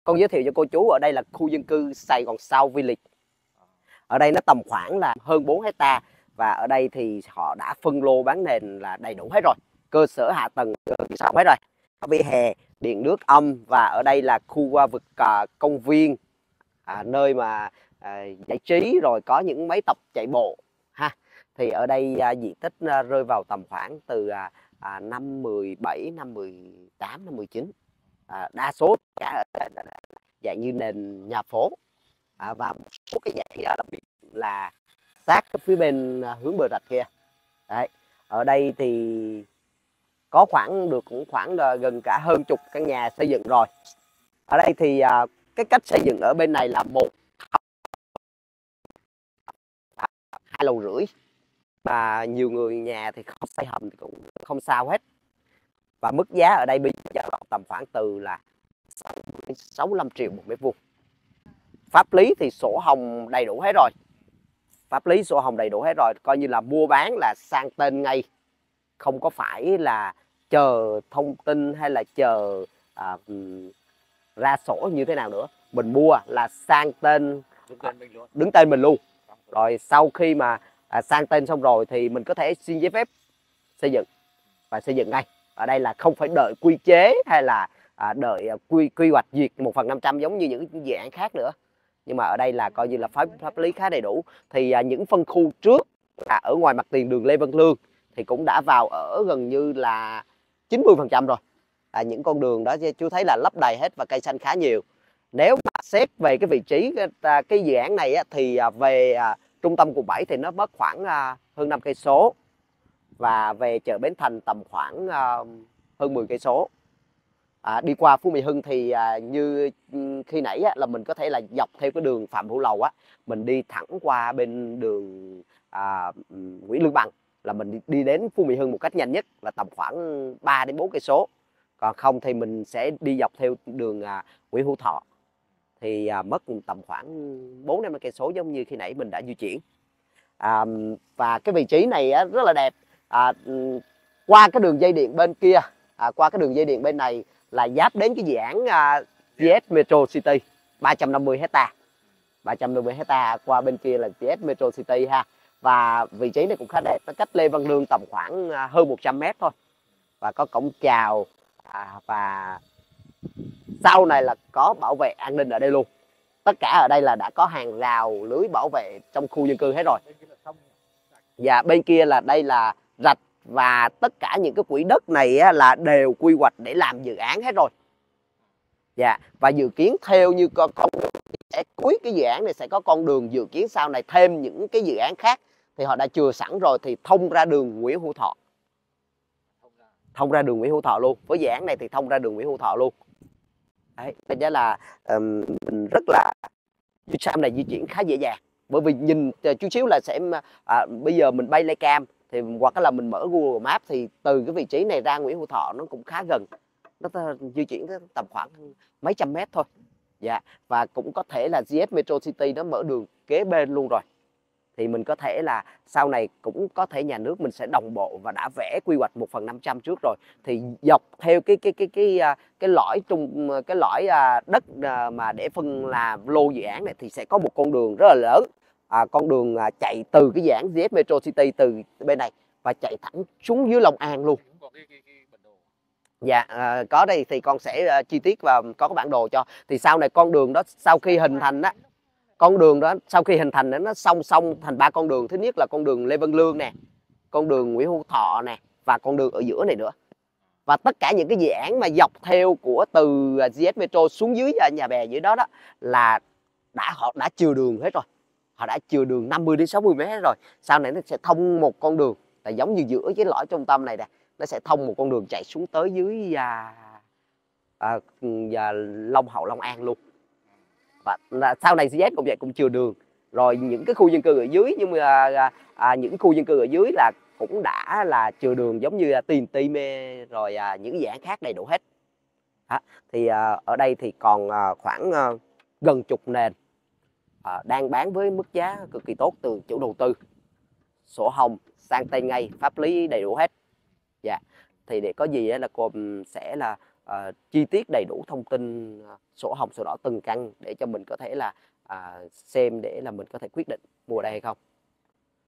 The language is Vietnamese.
Con giới thiệu cho cô chú, ở đây là khu dân cư Sài Gòn South Village. Ở đây nó tầm khoảng là hơn 4 hecta và ở đây thì họ đã phân lô bán nền là đầy đủ hết rồi. Cơ sở hạ tầng xong hết rồi. Có vỉa hè, điện nước âm và ở đây là khu vực công viên, nơi mà giải trí, rồi có những máy tập chạy bộ ha. Thì ở đây diện tích rơi vào tầm khoảng từ năm 17, năm 18, năm 19. Đa số cả dạng như nền nhà phố, và một số cái dạng đặc biệt là sát phía bên hướng bờ rạch kia. Đấy. Ở đây thì có cũng khoảng là gần cả hơn chục căn nhà xây dựng rồi. Ở đây thì cái cách xây dựng ở bên này là 2 lầu rưỡi, và nhiều người nhà thì không xây hầm thì cũng không sao hết. Và mức giá ở đây bây giờ tầm khoảng từ là 65 triệu một mét vuông. Pháp lý thì sổ hồng đầy đủ hết rồi. Pháp lý sổ hồng đầy đủ hết rồi, coi như là mua bán là sang tên ngay, không có phải là chờ thông tin hay là chờ ra sổ như thế nào nữa. Mình mua là sang tên, đứng tên mình luôn. Rồi sau khi mà sang tên xong rồi thì mình có thể xin giấy phép xây dựng và xây dựng ngay. Ở đây là không phải đợi quy chế hay là đợi quy hoạch duyệt 1/500 giống như những dự án khác nữa. Nhưng mà ở đây là coi như là pháp lý khá đầy đủ. Thì những phân khu trước là ở ngoài mặt tiền đường Lê Văn Lương thì cũng đã vào ở gần như là 90% rồi. Những con đường đó chú thấy là lấp đầy hết và cây xanh khá nhiều. Nếu mà xét về cái vị trí cái dự án này thì về trung tâm quận 7 thì nó mất khoảng hơn 5 cây số, và về chợ Bến Thành tầm khoảng hơn 10 cây số. Đi qua Phú Mỹ Hưng thì như khi nãy là mình có thể là dọc theo cái đường Phạm Hữu Lầu mình đi thẳng qua bên đường Nguyễn Lương Bằng là mình đi đến Phú Mỹ Hưng một cách nhanh nhất là tầm khoảng 3 đến 4 cây số. Còn không thì mình sẽ đi dọc theo đường Nguyễn Hữu Thọ thì mất tầm khoảng 4 đến 5 cây số giống như khi nãy mình đã di chuyển. Và cái vị trí này rất là đẹp. Qua cái đường dây điện bên kia, qua cái đường dây điện bên này là giáp đến cái dự án GS Metro City 350 hecta. 350 hecta qua bên kia là GS Metro City ha. Và vị trí này cũng khá đẹp, nó cách Lê Văn Lương tầm khoảng hơn 100 mét thôi. Và có cổng chào và sau này là có bảo vệ an ninh ở đây luôn. Tất cả ở đây là đã có hàng rào lưới bảo vệ trong khu dân cư hết rồi. Và bên kia là đây là rạch, và tất cả những cái quỹ đất này là đều quy hoạch để làm dự án hết rồi. Và dự kiến theo như con sẽ cuối cái dự án này sẽ có con đường, dự kiến sau này thêm những cái dự án khác thì họ đã chừa sẵn rồi, thì thông ra đường Nguyễn Hữu Thọ. Thông ra đường Nguyễn Hữu Thọ luôn. Với dự án này thì thông ra đường Nguyễn Hữu Thọ luôn. Đấy, thế là mình rất là sau này di chuyển khá dễ dàng, bởi vì nhìn chút xíu là sẽ bây giờ mình bay Laycam thì hoặc là mình mở Google Maps thì từ cái vị trí này ra Nguyễn Hữu Thọ nó cũng khá gần, nó di chuyển tầm khoảng mấy trăm mét thôi. Và cũng có thể là GS Metro City nó mở đường kế bên luôn rồi, thì mình có thể là sau này cũng có thể nhà nước mình sẽ đồng bộ và đã vẽ quy hoạch 1/500 trước rồi, thì dọc theo cái lõi đất mà để phân làm lô dự án này thì sẽ có một con đường rất là lớn, con đường chạy từ cái dự án GS Metro City từ bên này và chạy thẳng xuống dưới Long An luôn. Có đây thì con sẽ chi tiết và có cái bản đồ cho. Thì sau này con đường đó sau khi hình thành á, con đường đó sau khi hình thành nó song song thành 3 con đường. Thứ nhất là con đường Lê Văn Lương nè, con đường Nguyễn Hữu Thọ nè, và con đường ở giữa này nữa. Và tất cả những cái dự án mà dọc theo của từ GS Metro xuống dưới nhà bè dưới đó là họ đã chừa đường hết rồi. Họ đã chừa đường 50 đến 60 mét hết rồi. Sau này nó sẽ thông một con đường, là giống như giữa cái lõi trung tâm này nè, nó sẽ thông một con đường chạy xuống tới dưới Long Hậu, Long An luôn. Và sau này GS cũng vậy, cũng chừa đường. Rồi những cái khu dân cư ở dưới, nhưng mà những khu dân cư ở dưới là cũng đã là chừa đường giống như TNT rồi những dự án khác đầy đủ hết. Thì ở đây thì còn khoảng gần chục nền đang bán với mức giá cực kỳ tốt từ chủ đầu tư, sổ hồng, sang tên ngay, pháp lý đầy đủ hết. Thì để có gì là cô sẽ là chi tiết đầy đủ thông tin, sổ hồng sổ đỏ từng căn để cho mình có thể là xem để là mình có thể quyết định mua ở đây hay không.